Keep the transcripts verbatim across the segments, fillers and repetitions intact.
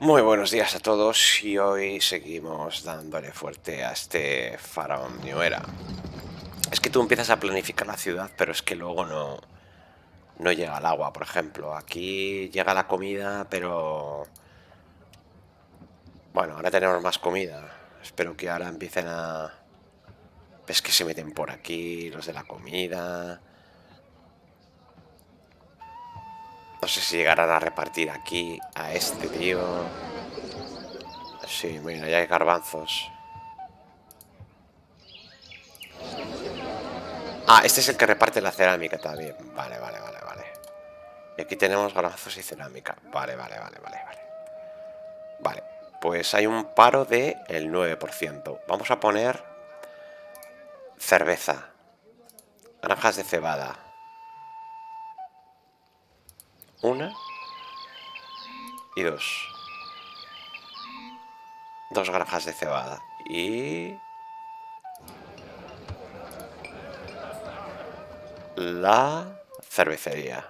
Muy buenos días a todos y hoy seguimos dándole fuerte a este faraón New Era. Es que tú empiezas a planificar la ciudad, pero es que luego no, no llega el agua, por ejemplo. Aquí llega la comida, pero bueno, ahora tenemos más comida. Espero que ahora empiecen a... Ves que se meten por aquí los de la comida. No sé si llegarán a repartir aquí a este tío. Sí, mira, ya hay garbanzos. Ah, este es el que reparte la cerámica también. Vale, vale, vale, vale. Y aquí tenemos garbanzos y cerámica. Vale, vale, vale, vale, vale. Vale, pues hay un paro de el nueve por ciento. Vamos a poner cerveza. Granjas de cebada. Una y dos. Dos granjas de cebada. Y... la cervecería.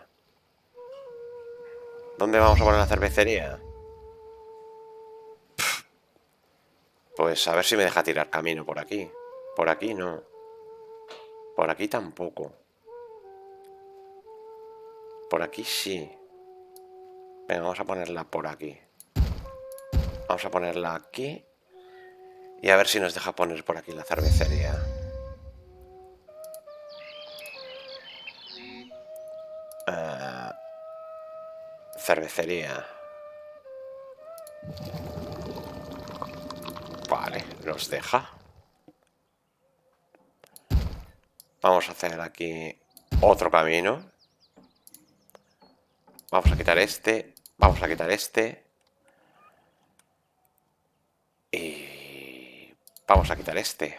¿Dónde vamos a poner la cervecería? Pues a ver si me deja tirar camino por aquí. Por aquí no. Por aquí tampoco. Por aquí sí. Venga, vamos a ponerla por aquí. Vamos a ponerla aquí. Y a ver si nos deja poner por aquí la cervecería. Uh, cervecería. Vale, nos deja. Vamos a hacer aquí otro camino. Vamos a quitar este. Vamos a quitar este. Y vamos a quitar este.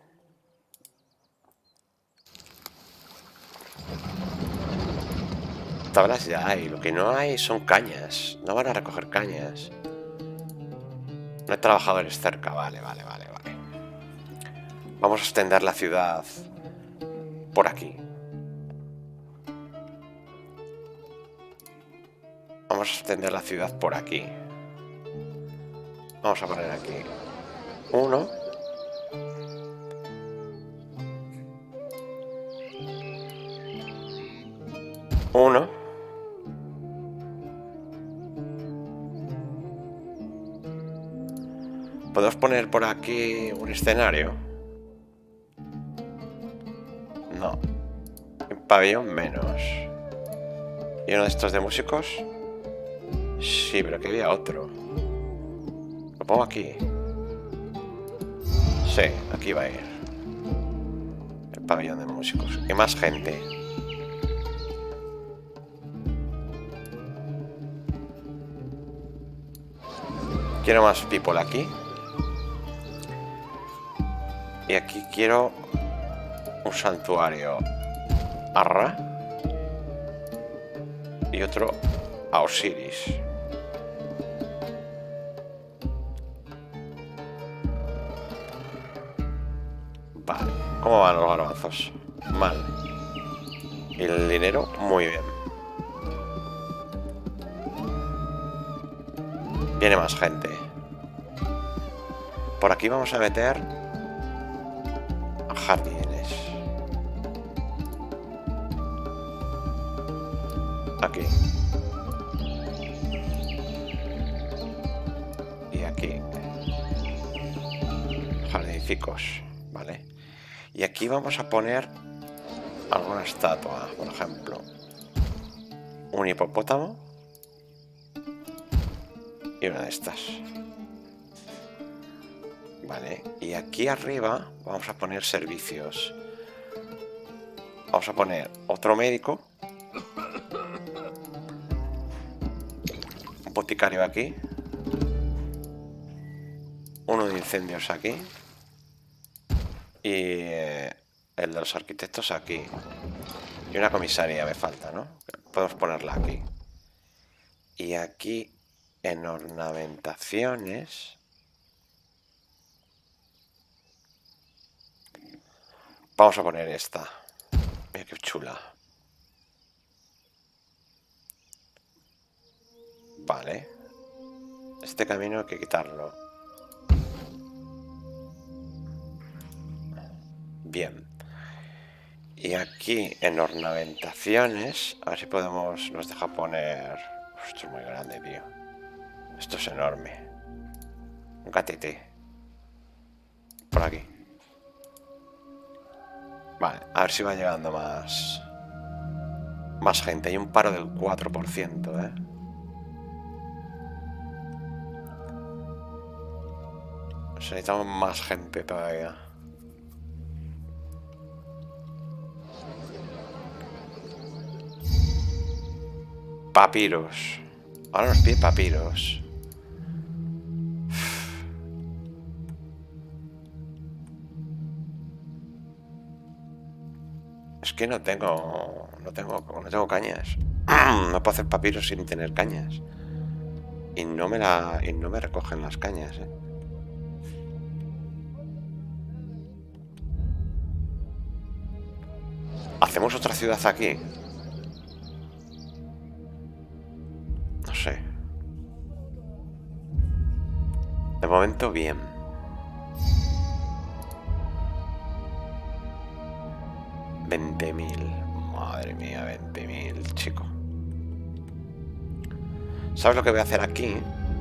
Tablas ya hay. Lo que no hay son cañas. No van a recoger cañas. No hay trabajadores cerca. Vale, vale, vale, vale. Vamos a extender la ciudad por aquí. Vamos a extender la ciudad por aquí. Vamos a poner aquí uno. Uno. ¿Podemos poner por aquí un escenario? No. Un pabellón menos. ¿Y uno de estos de músicos? Sí, pero que había otro. Lo pongo aquí. Sí, aquí va a ir. El pabellón de músicos. Y más gente. Quiero más people aquí. Y aquí quiero un santuario. Arra. Y otro a Osiris. Vale. ¿Cómo van los garbanzos? Mal. Y el dinero, muy bien. Viene más gente. Por aquí vamos a meter jardines. Aquí. Y aquí. Jardincicos. Vale. Y aquí vamos a poner alguna estatua, por ejemplo. Un hipopótamo. Y una de estas. Vale. Y aquí arriba vamos a poner servicios. Vamos a poner otro médico. Un boticario aquí. Uno de incendios aquí. Y eh, el de los arquitectos aquí. Y una comisaría me falta, ¿no? Podemos ponerla aquí. Y aquí en ornamentaciones vamos a poner esta. Mira qué chula. Vale. Este camino hay que quitarlo. Bien. Y aquí en ornamentaciones, a ver si podemos, nos deja poner... Esto es muy grande, tío. Esto es enorme. Un gatete. Por aquí. Vale, a ver si va llegando más... Más gente. Hay un paro del cuatro por ciento, ¿eh? Necesitamos más gente todavía. Papiros. Ahora nos pide papiros. Es que no tengo... No tengo, no tengo cañas. No puedo hacer papiros sin tener cañas. Y no me la... Y no me recogen las cañas, ¿eh? ¿Hacemos otra ciudad aquí? No sé. De momento, bien. veinte mil. Madre mía, veinte mil, chico. ¿Sabes lo que voy a hacer aquí?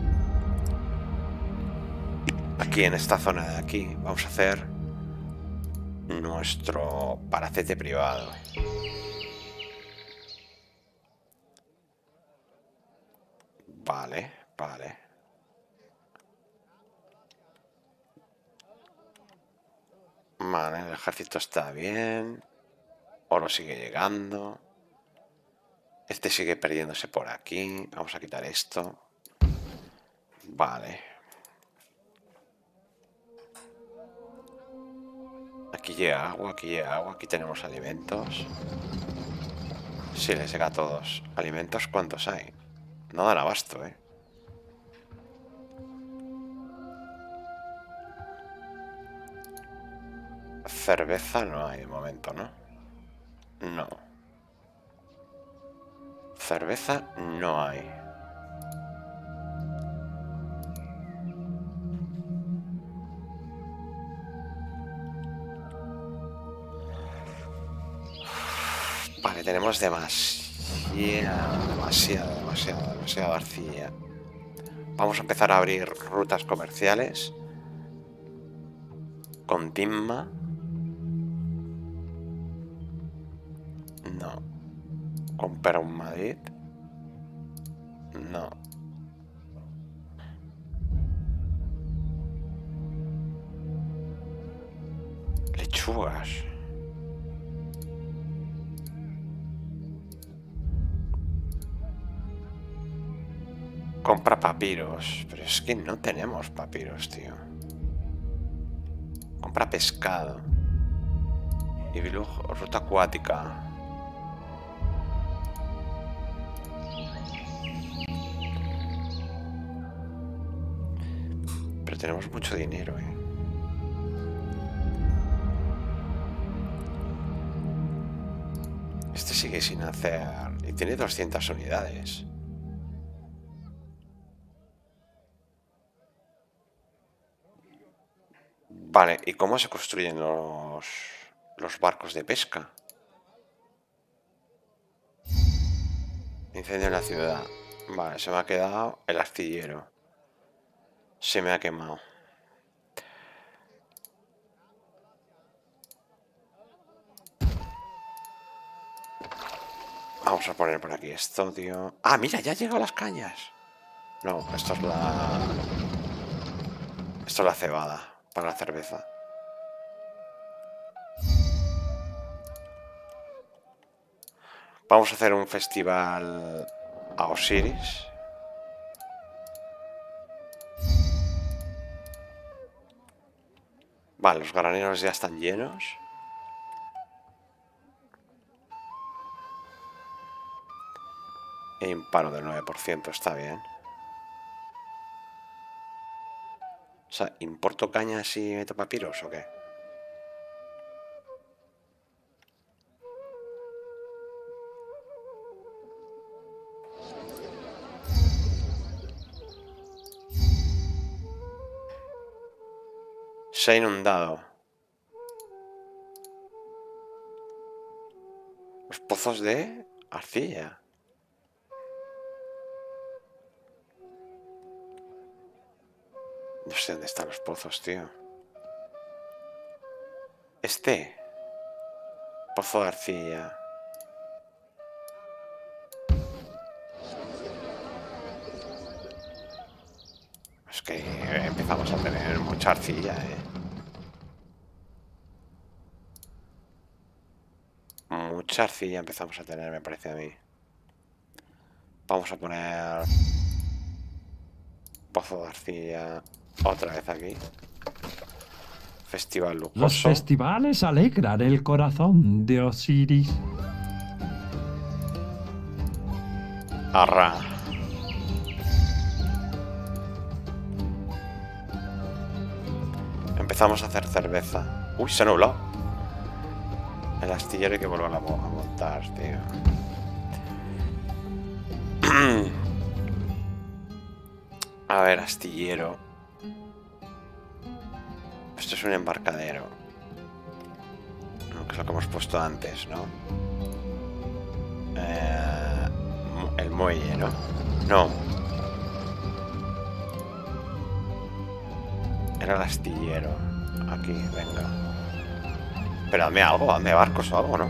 Aquí, en esta zona de aquí, vamos a hacer nuestro palacete privado. Vale, vale. Vale, el ejército está bien. Oro sigue llegando. Este sigue perdiéndose por aquí. Vamos a quitar esto. Vale. Aquí llega agua, aquí llega agua. Aquí tenemos alimentos. Sí, les llega a todos. ¿Alimentos cuántos hay? No dan abasto, ¿eh? Cerveza no hay de momento, ¿no? No. Cerveza no hay. Vale, tenemos demasiada, demasiada, demasiada, demasiada arcilla. Vamos a empezar a abrir rutas comerciales con Timma. No. Con Peraumadid. No. Lechugas. Compra papiros. Pero es que no tenemos papiros, tío. Compra pescado. Y luego ruta acuática. Pero tenemos mucho dinero, eh. Este sigue sin hacer... Y tiene doscientas unidades. Vale, ¿y cómo se construyen los, los barcos de pesca? Incendio en la ciudad. Vale, se me ha quedado el astillero. Se me ha quemado. Vamos a poner por aquí esto, tío. Ah, mira, ya han llegado las cañas. No, esto es la... Esto es la cebada para la cerveza. Vamos a hacer un festival a Osiris. Vale, los graneros ya están llenos. Y un paro del nueve por ciento, está bien. O sea, ¿importo cañas y meto papiros o qué? Se ha inundado. Los pozos de arcilla. No sé dónde están los pozos, tío. Este. Pozo de arcilla. Es que empezamos a tener mucha arcilla, eh. Mucha arcilla empezamos a tener, me parece a mí. Vamos a poner pozo de arcilla otra vez aquí. Festival lujoso. Los festivales alegran el corazón de Osiris. Arra. Empezamos a hacer cerveza. Uy, se ha nublado. El astillero hay que volver a montar, tío. A ver, astillero. Esto es un embarcadero. Que es lo que hemos puesto antes, ¿no? Eh, el muelle, ¿no? No. Era el astillero. Aquí, venga. Pero hazme algo, hazme barcos o algo, ¿no?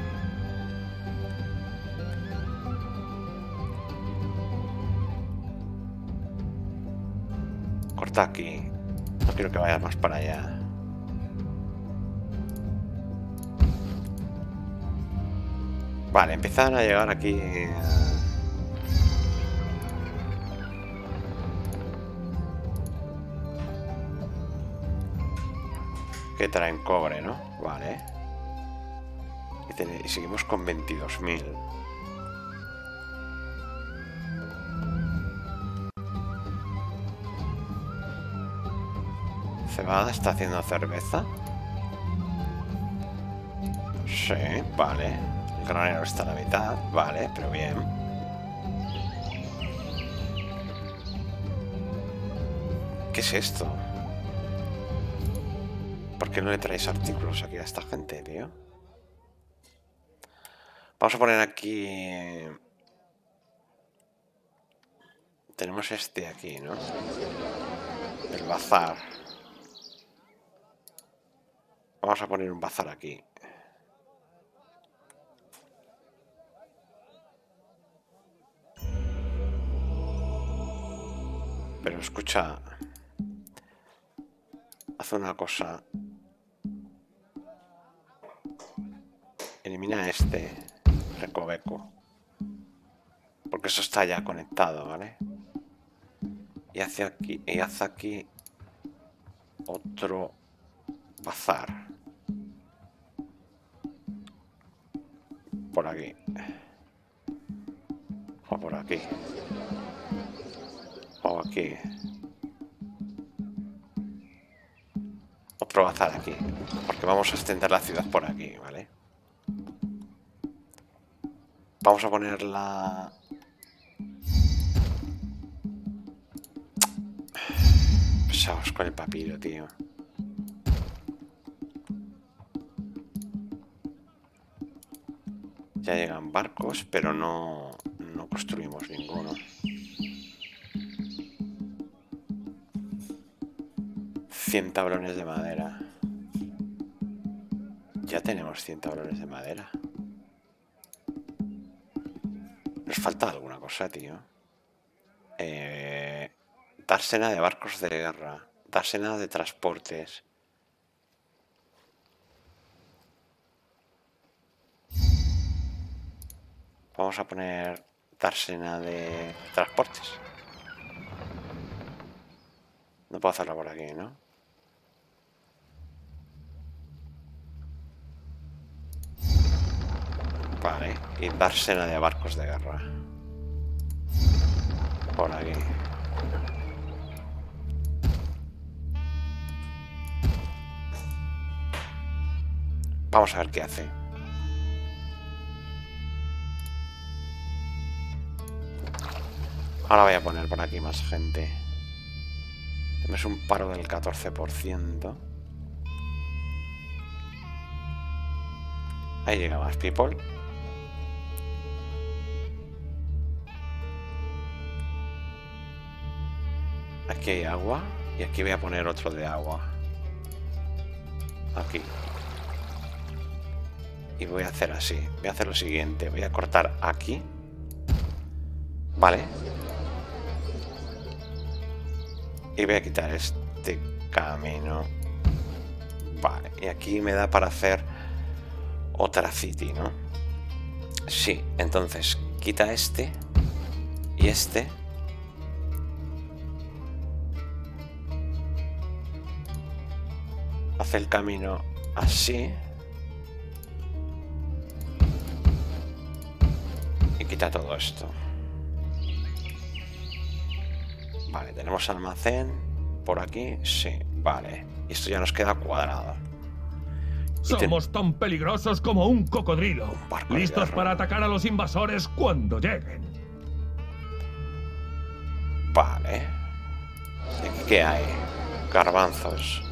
Corta aquí. No quiero que vayas más para allá. Vale, empiezan a llegar aquí. Que traen cobre, ¿no? Vale. Y, ten... y seguimos con veintidós mil. Cebada está haciendo cerveza. Sí, vale. El granero está a la mitad. Vale, pero bien. ¿Qué es esto? ¿Por qué no le traéis artículos aquí a esta gente, tío? Vamos a poner aquí... Tenemos este aquí, ¿no? El bazar. Vamos a poner un bazar aquí. Pero escucha... Haz una cosa. Elimina este recoveco. Porque eso está ya conectado, ¿vale? Y hace aquí... Y hace aquí... Otro... Bazar. Por aquí. O por aquí. O aquí. Otro bazar aquí. Porque vamos a extender la ciudad por aquí, ¿vale? Vamos a poner la... Pesados con el papiro, tío. Ya llegan barcos, pero no, no construimos ninguno. cien tablones de madera. Ya tenemos cien tablones de madera. Nos falta alguna cosa, tío. Eh, dársena de barcos de guerra. Dársena de transportes. Vamos a poner dársena de transportes. No puedo hacerlo por aquí, ¿no? Vale, y dársena de barcos de guerra. Por aquí. Vamos a ver qué hace. Ahora voy a poner por aquí más gente. Tenemos un paro del catorce por ciento. Ahí llega más people. Aquí hay agua. Y aquí voy a poner otro de agua. Aquí. Y voy a hacer así. Voy a hacer lo siguiente. Voy a cortar aquí. Vale. Y voy a quitar este camino. Vale. Y aquí me da para hacer otra city, ¿no? Sí. Entonces, quita este. Y este. Hace el camino así. Y quita todo esto. Vale, tenemos almacén por aquí. Sí, vale. Y esto ya nos queda cuadrado. Somos tan peligrosos como un cocodrilo. Un listos para atacar a los invasores cuando lleguen. Vale. ¿Y aquí qué hay? Garbanzos.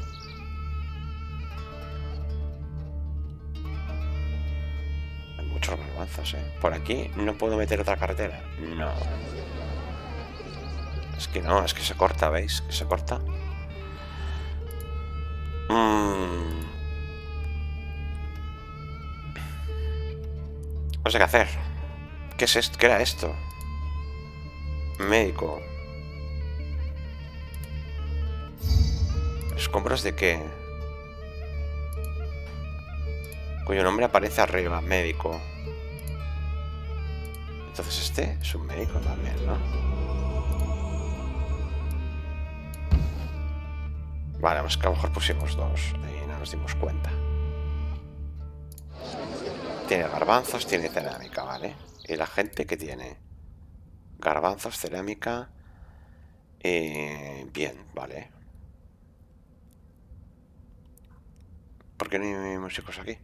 Hay muchos garbanzos, ¿eh? Por aquí no puedo meter otra carretera. No. Es que no, es que se corta, ¿veis? Que se corta. Mmm... No sé qué hacer. ¿Qué es esto? ¿Qué era esto? Médico. ¿Escombros de qué? Cuyo nombre aparece arriba. Médico. Entonces este es un médico también, ¿no? Vale, pues que a lo mejor pusimos dos. Y no nos dimos cuenta. Tiene garbanzos, tiene cerámica, ¿vale? ¿Y la gente qué tiene? Garbanzos, cerámica. Eh, bien, vale. ¿Por qué no hay músicos aquí?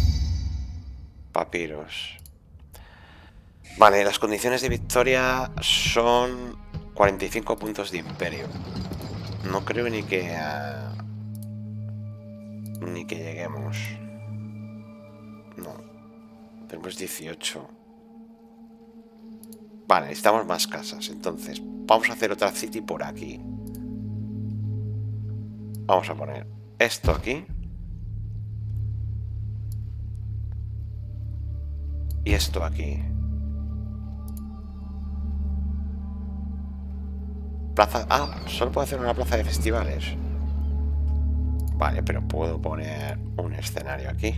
Papiros. Vale, las condiciones de victoria son cuarenta y cinco puntos de imperio. No creo ni que... Uh, ni que lleguemos. No. Tenemos dieciocho. Vale, necesitamos más casas. Entonces, vamos a hacer otra city por aquí. Vamos a poner esto aquí. Y esto aquí. Plaza... Ah, solo puedo hacer una plaza de festivales. Vale, pero puedo poner un escenario aquí.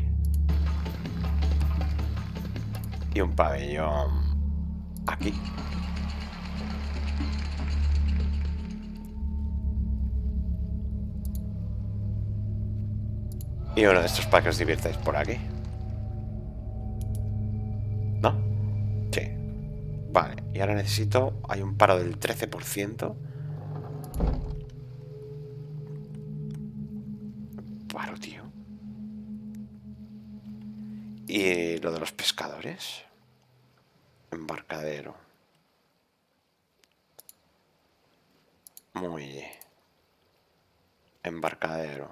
Y un pabellón aquí. Y uno de estos para que os divirtáis por aquí. ¿No? Sí. Vale, y ahora necesito... Hay un paro del trece por ciento. Paro, tío. ¿Y lo de los pescadores? Embarcadero. Muelle. Embarcadero.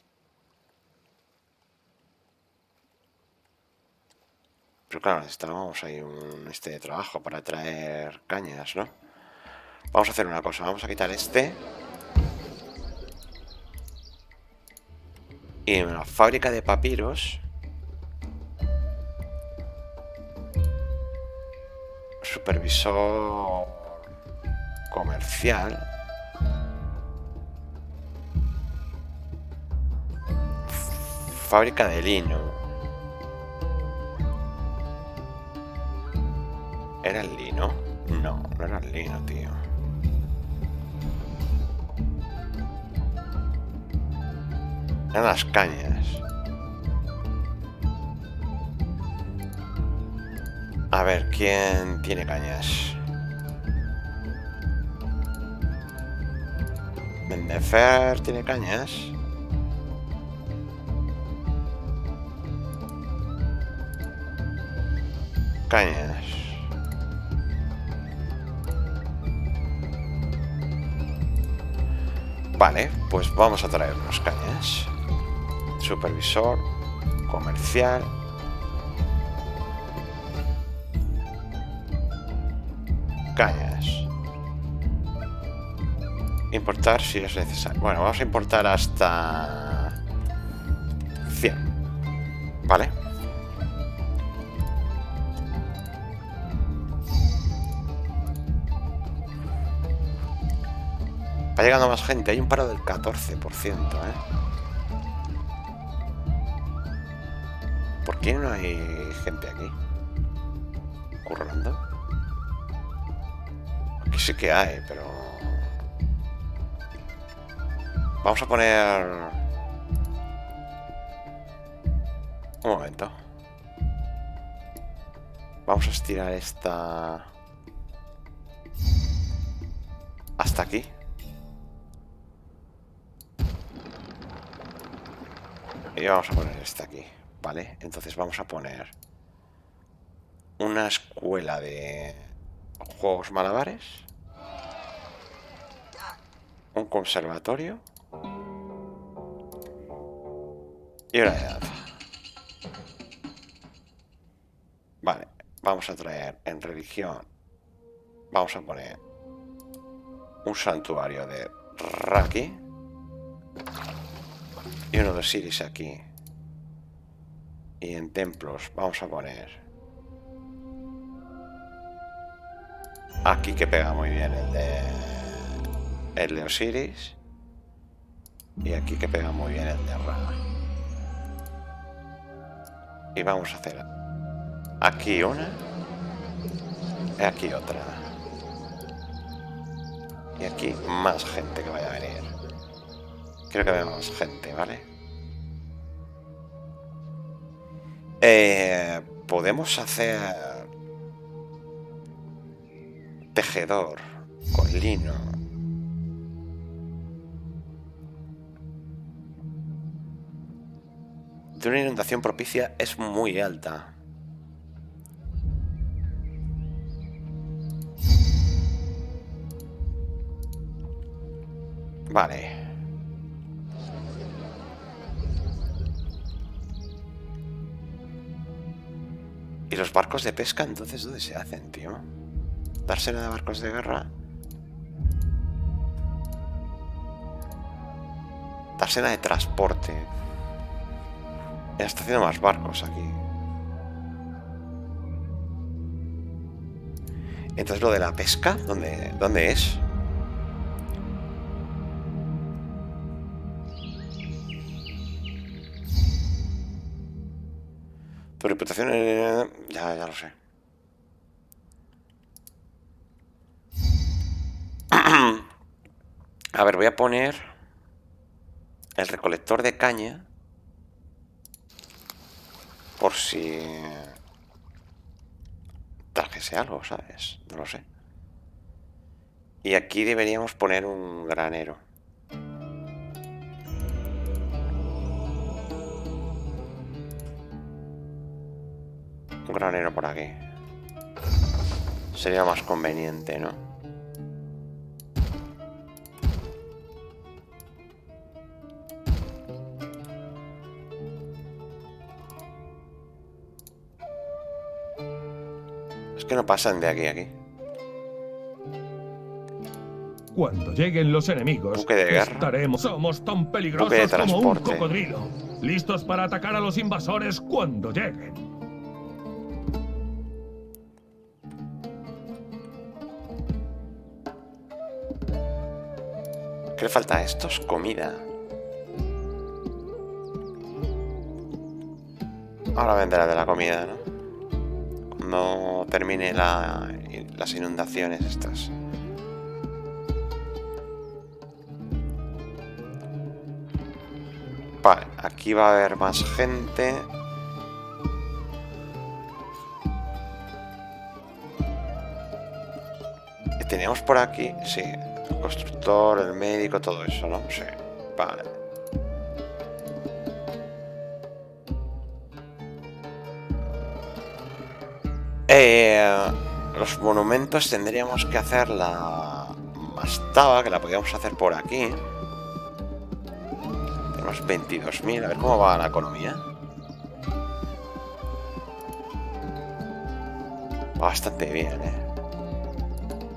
Pero claro, necesitamos ahí un este de trabajo para traer cañas, ¿no? Vamos a hacer una cosa. Vamos a quitar este. Y en la fábrica de papiros... Supervisor comercial. Fábrica de lino. ¿Era el lino? No, no era el lino, tío. Eran las cañas. A ver, ¿quién tiene cañas? Mendefer tiene cañas. Cañas. Vale, pues vamos a traernos cañas. Supervisor comercial. cañas. Importar si es necesario. Bueno, vamos a importar hasta cien. Vale. Va llegando más gente. Hay un paro del catorce por ciento, ¿eh? ¿Por qué no hay gente aquí? ¿Currando? Aquí sí que hay, pero... Vamos a poner... Un momento. Vamos a estirar esta... Hasta aquí. Y vamos a poner esta aquí, ¿vale? Entonces vamos a poner... Una escuela de... Juegos malabares. Un conservatorio. Y una edad. Vale, vamos a traer en religión. Vamos a poner un santuario de Raki. Y uno de Osiris aquí. Y en templos vamos a poner... Aquí que pega muy bien el de... El de Osiris. Y aquí que pega muy bien el de Ra. Y vamos a hacer aquí una y aquí otra. Y aquí más gente que vaya a venir. Quiero que vea más gente, ¿vale? Eh, podemos hacer tejedor con lino. De una inundación propicia es muy alta. Vale. ¿Y los barcos de pesca entonces dónde se hacen, tío? Dársela de barcos de guerra. Dársela de transporte. Ya está haciendo más barcos aquí. Entonces lo de la pesca, ¿dónde, dónde es? Tu reputación... Eh, ya, ya lo sé. A ver, voy a poner el recolector de caña. Por si trajese algo, ¿sabes? No lo sé. Y aquí deberíamos poner un granero. Un granero por aquí. Sería más conveniente, ¿no? Que no pasan de aquí a aquí. Cuando lleguen los enemigos, Buque de guerra. estaremos. Somos tan peligrosos Buque de como un transporte. cocodrilo, listos para atacar a los invasores cuando lleguen. ¿Qué le falta a estos? Comida. Ahora vendrá de la comida, ¿no? No termine la, las inundaciones estas. Vale, aquí va a haber más gente. Teníamos por aquí, sí, el constructor, el médico, todo eso, ¿no? Sí, vale. Eh, los monumentos tendríamos que hacer la mastaba, que la podríamos hacer por aquí. Tenemos veintidós mil, a ver cómo va la economía. Va bastante bien, ¿eh?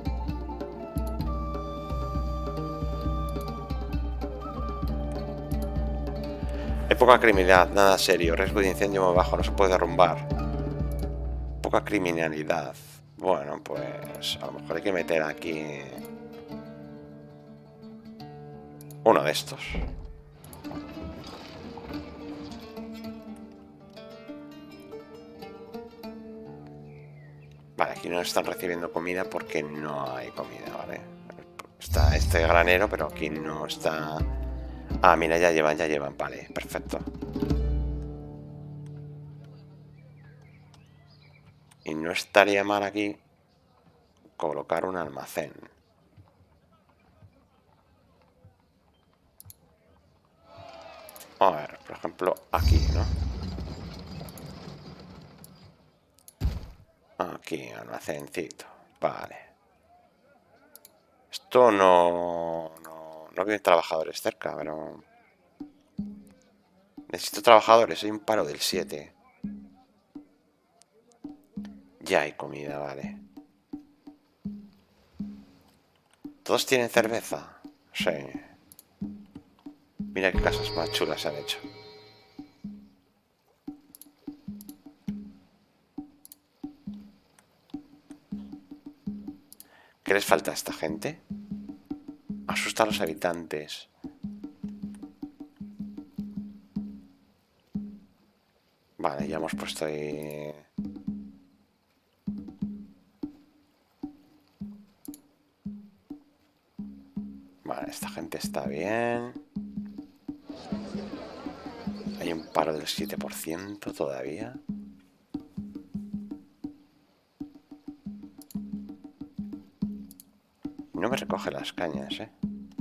poca criminalidad, nada serio. Riesgo de incendio muy bajo, no se puede derrumbar. Poca criminalidad. Bueno, pues a lo mejor hay que meter aquí uno de estos. Vale, aquí no están recibiendo comida porque no hay comida, ¿vale? Está este granero, pero aquí no está... Ah, mira, ya llevan, ya llevan, vale, perfecto. Y no estaría mal aquí colocar un almacén. A ver, por ejemplo, aquí, ¿no? Aquí, almacencito. Vale. Esto no... No, no vienen trabajadores cerca, pero... Necesito trabajadores, hay un paro del siete. Ya hay comida, vale. ¿Todos tienen cerveza? Sí. Mira qué casas más chulas se han hecho. ¿Qué les falta a esta gente? Asusta a los habitantes. Vale, ya hemos puesto ahí... Vale, esta gente está bien. Hay un paro del siete por ciento todavía. No me recoge las cañas, ¿eh?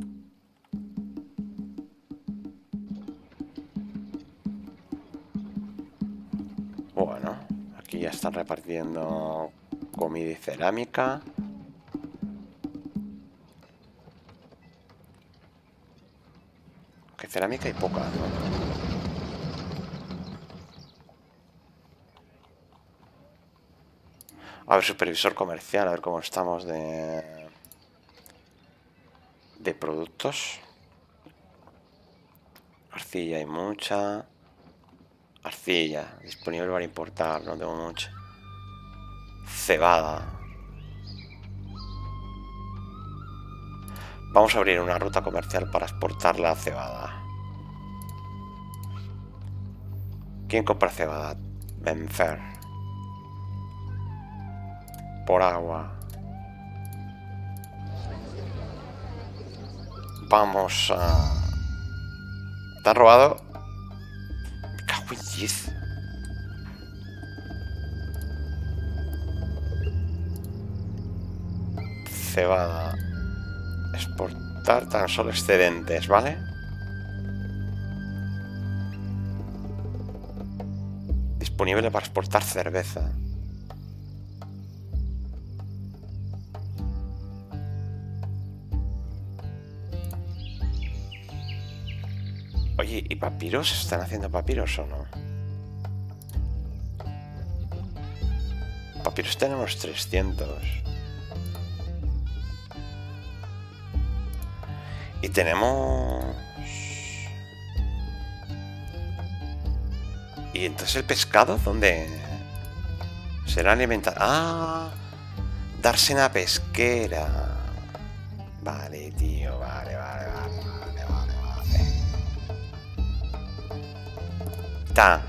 Bueno, aquí ya están repartiendo comida y cerámica. Que cerámica y poca, ¿no? A ver, supervisor comercial, a ver cómo estamos de... de productos. Arcilla hay mucha. Arcilla, disponible para importar, no tengo mucha. Cebada. Vamos a abrir una ruta comercial para exportar la cebada. ¿Quién compra cebada? Benfer. Por agua. Vamos a... ¿Te han robado? Me cago en diez. Cebada. Exportar tan solo excedentes, ¿vale? Disponible para exportar cerveza. Oye, ¿y papiros? ¿Están haciendo papiros o no? Papiros tenemos trescientos. Y tenemos... ¿Y entonces el pescado dónde? Será alimentar... ¡Ah! Darse una pesquera. Vale, tío, vale, vale, vale, vale, vale, vale. Está.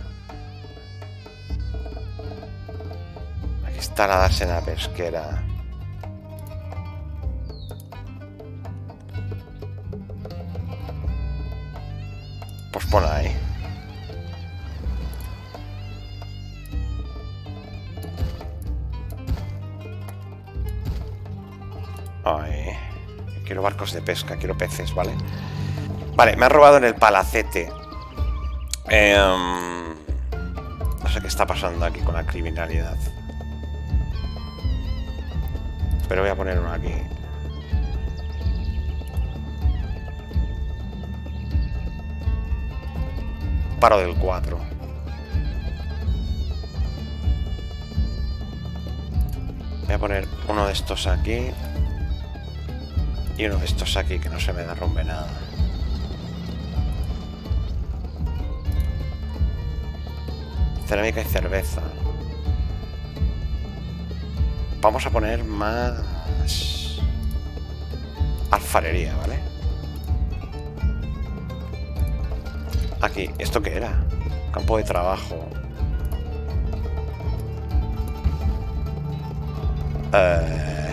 Aquí está la darse una pesquera. Pues pon ahí. Ay, quiero barcos de pesca, quiero peces, ¿vale? Vale, me han robado en el palacete. Eh, no sé qué está pasando aquí con la criminalidad. Pero voy a poner uno aquí. Paro del cuatro. Voy a poner uno de estos aquí. Y uno de estos aquí, que no se me derrumbe nada. Cerámica y cerveza. Vamos a poner más alfarería, ¿vale? Aquí, ¿esto qué era? Campo de trabajo. Eh...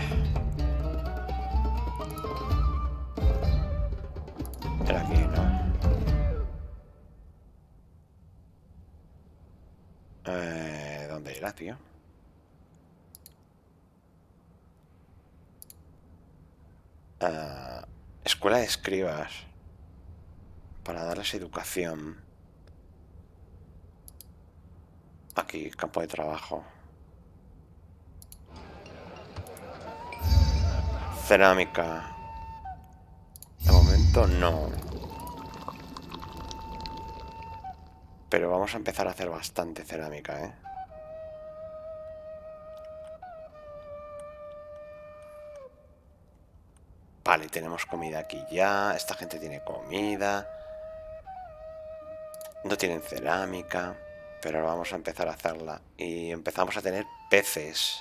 Era aquí, ¿no? Eh... ¿Dónde era, tío? Uh, escuela de escribas. Para darles educación. Aquí, campo de trabajo. Cerámica. De momento no. Pero vamos a empezar a hacer bastante cerámica, ¿eh? Vale, tenemos comida aquí ya. Esta gente tiene comida. No tienen cerámica. Pero ahora vamos a empezar a hacerla. Y empezamos a tener peces.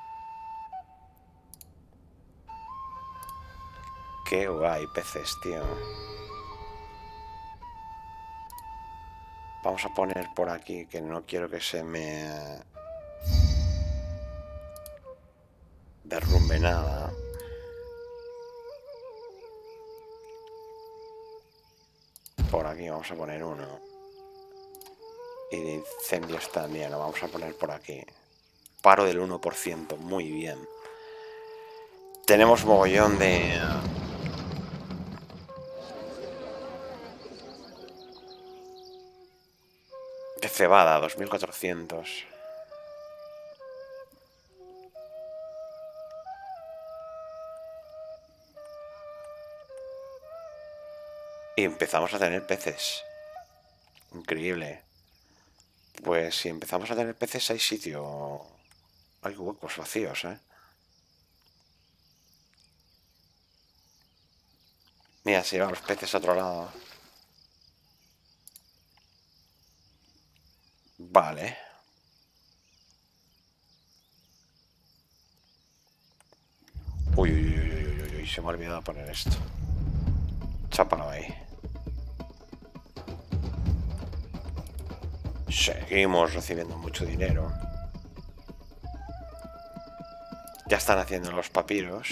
Qué guay, peces, tío. Vamos a poner por aquí, que no quiero que se me derrumbe nada. Por aquí vamos a poner uno. Y de incendios también lo vamos a poner por aquí. Paro del uno por ciento, muy bien. Tenemos mogollón de... de cebada, dos mil cuatrocientos. Y empezamos a tener peces. Increíble. Pues si empezamos a tener peces hay sitio. Hay huecos vacíos, ¿eh? Mira, se llevan los peces a otro lado. Vale. Uy, uy, uy, uy, uy, uy, se me ha olvidado poner esto. Chápalo ahí. Seguimos recibiendo mucho dinero. Ya están haciendo los papiros.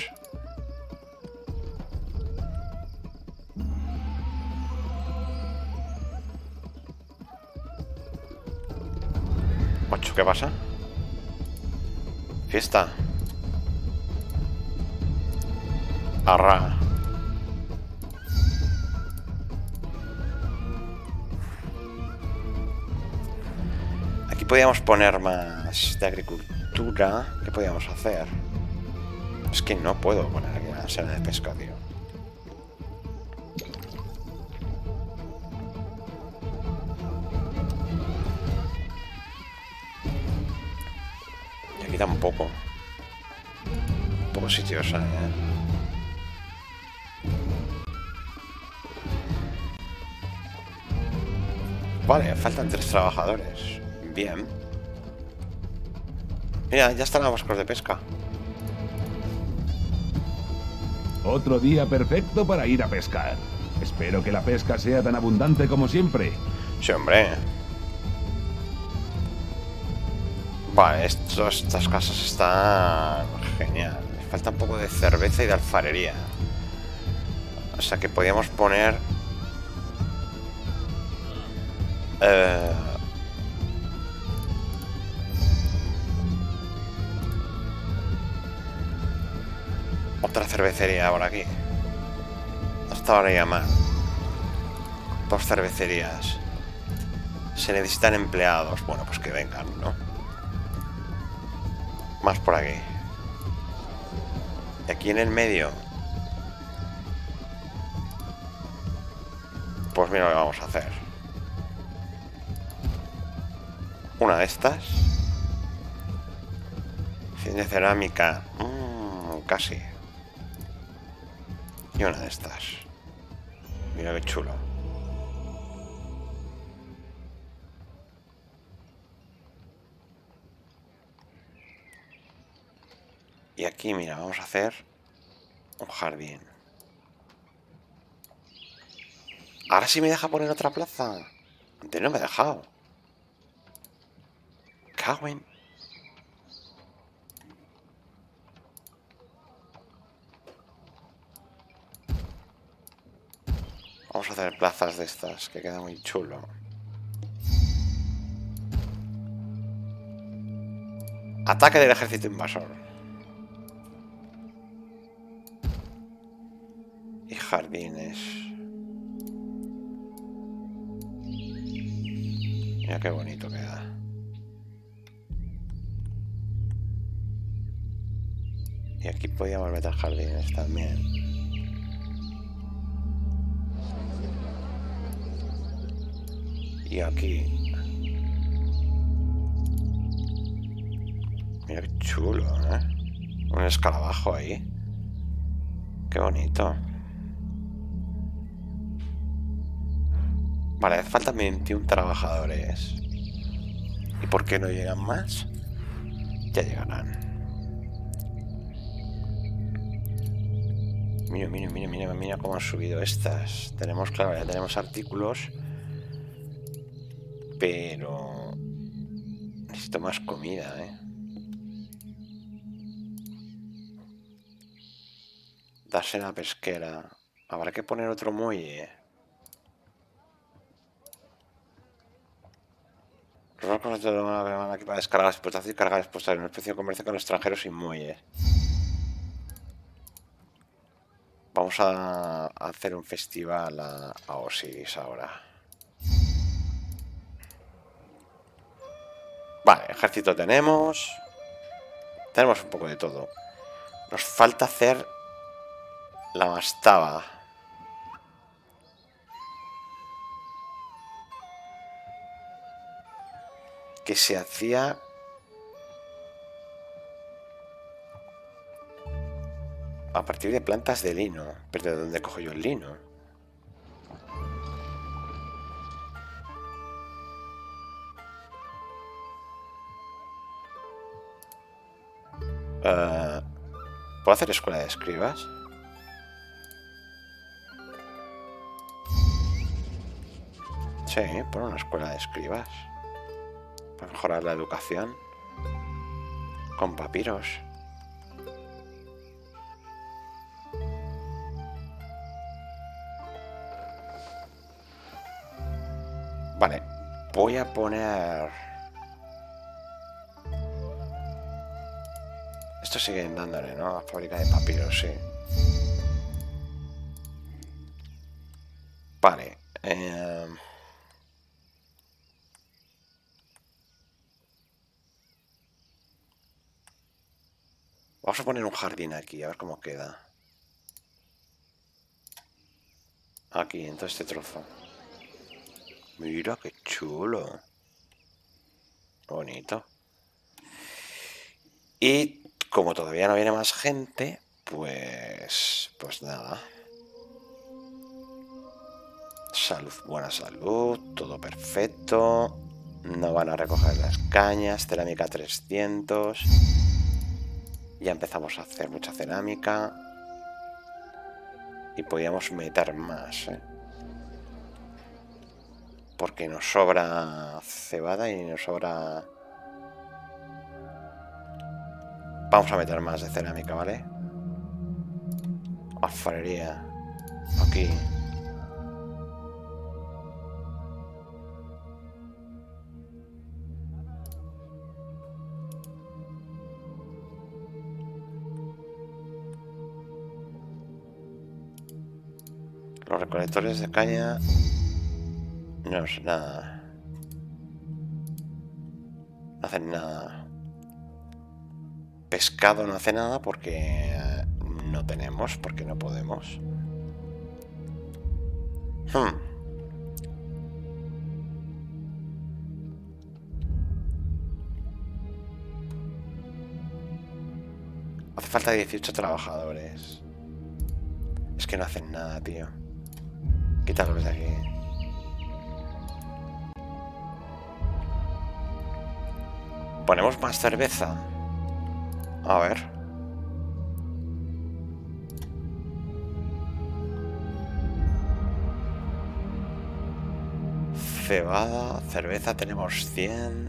Ocho, ¿qué pasa? Fiesta. Arra. Aquí podíamos poner más de agricultura. ¿Qué podíamos hacer? Es que no puedo poner aquí una sala de pesca, tío. Y aquí tampoco. Pocos sitios hay, ¿eh? Vale, faltan tres trabajadores. Bien. Mira, ya están los barcos de pesca. Otro día perfecto para ir a pescar. Espero que la pesca sea tan abundante como siempre. Sí, hombre. Vale, estos, estas casas están genial. Falta un poco de cerveza y de alfarería. O sea que podríamos poner... Eh... otra cervecería por aquí. Hasta ahora ya más. Dos cervecerías. Se necesitan empleados. Bueno, pues que vengan, ¿no? Más por aquí. Y aquí en el medio. Pues mira lo que vamos a hacer. Una de estas. Cien de cerámica. Mmm, casi. Y una de estas. Mira qué chulo. aquí, mira, vamos a hacer un jardín. Ahora sí me deja poner otra plaza. Antes no me ha dejado. Cago en... Vamos a hacer plazas de estas, que queda muy chulo. Ataque del ejército invasor. Y jardines. Mira qué bonito queda. Y aquí podíamos meter jardines también. Y aquí. Mira qué chulo, ¿eh? Un escarabajo ahí. Qué bonito. Vale, hace falta veintiún trabajadores. ¿Y por qué no llegan más? Ya llegarán. Mira, mira, mira, mira, mira cómo han subido estas. Tenemos, claro, ya tenemos artículos. Pero... necesito más comida, ¿eh? Darse la pesquera. Habrá que poner otro muelle. Los barcos de van aquí para descargar las exportaciones y cargar exportaciones. Una especie de comercio con extranjeros sin muelles. Vamos a hacer un festival a, a Osiris ahora. Vale, ejército tenemos. Tenemos un poco de todo. Nos falta hacer la mastaba. Que se hacía... a partir de plantas de lino. ¿Pero de dónde cojo yo el lino? Uh, ¿Puedo hacer escuela de escribas? Sí, por una escuela de escribas. Para mejorar la educación. Con papiros. Vale, voy a poner... Esto sigue dándole, ¿no? Fábrica de papiros, sí. Vale. Eh... Vamos a poner un jardín aquí, a ver cómo queda. Aquí, en todo este trozo. Mira qué chulo. Bonito. Y como todavía no viene más gente, pues... Pues nada. Salud, buena salud, todo perfecto. No van a recoger las cañas, cerámica trescientos. Ya empezamos a hacer mucha cerámica. Y podíamos meter más, ¿eh? Porque nos sobra cebada y nos sobra... Vamos a meter más de cerámica, ¿vale? Alfarería. Aquí. Los recolectores de caña... No sé nada. No hacen nada. Pescado no hace nada porque no tenemos, porque no podemos. Hmm. Hace falta dieciocho trabajadores. Es que no hacen nada, tío. Quítalos de aquí. Ponemos más cerveza. A ver. Cebada, cerveza, tenemos cien.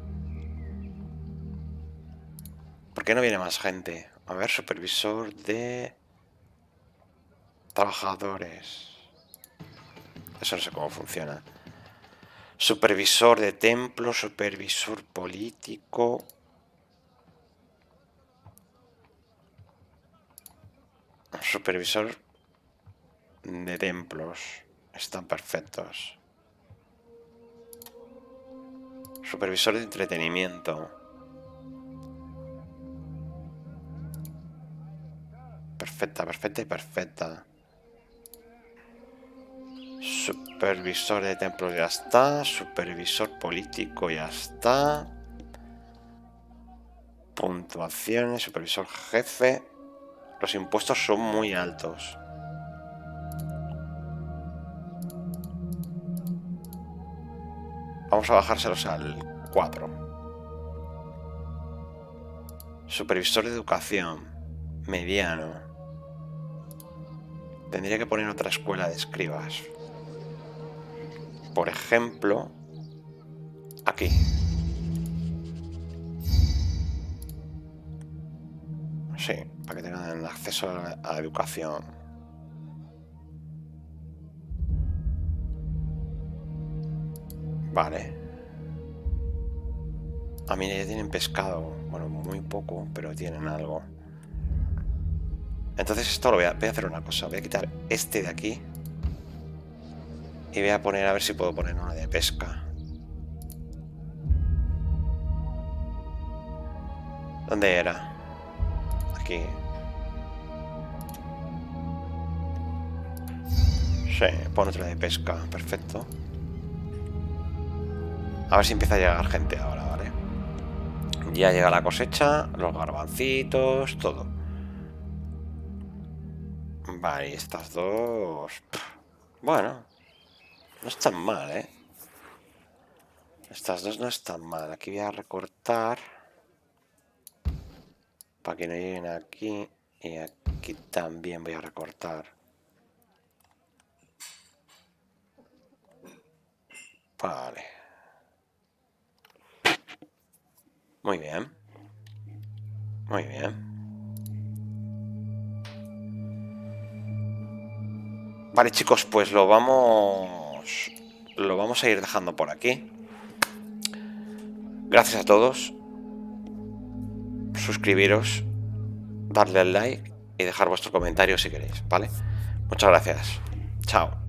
¿Por qué no viene más gente? A ver, supervisor de trabajadores. Eso no sé cómo funciona. Supervisor de templo, supervisor político. Supervisor de templos. Están perfectos. Supervisor de entretenimiento. Perfecta, perfecta y perfecta. Supervisor de templos ya está. Supervisor político ya está. Puntuaciones, supervisor jefe. Los impuestos son muy altos. Vamos a bajárselos al cuatro. Supervisor de educación. Mediano. Tendría que poner otra escuela de escribas. Por ejemplo, aquí. Sí, para que tengan acceso a la educación. Vale. A mí ya tienen pescado. Bueno, muy poco, pero tienen algo. Entonces esto lo voy a, voy a hacer una cosa. Voy a quitar este de aquí. Y voy a poner, a ver si puedo poner uno de pesca. ¿Dónde era? Aquí. Sí, pon otra de pesca. Perfecto. A ver si empieza a llegar gente ahora, ¿vale? Ya llega la cosecha, los garbancitos, todo. Vale, y estas dos... Bueno, no están mal, ¿eh? Estas dos no están mal. Aquí voy a recortar para que no lleguen aquí. Y aquí también voy a recortar. Vale. Muy bien. Muy bien. Vale, chicos, pues lo vamos... Lo vamos a ir dejando por aquí. Gracias a todos. Suscribiros, darle al like y dejar vuestro comentario si queréis, ¿vale? Muchas gracias. Chao.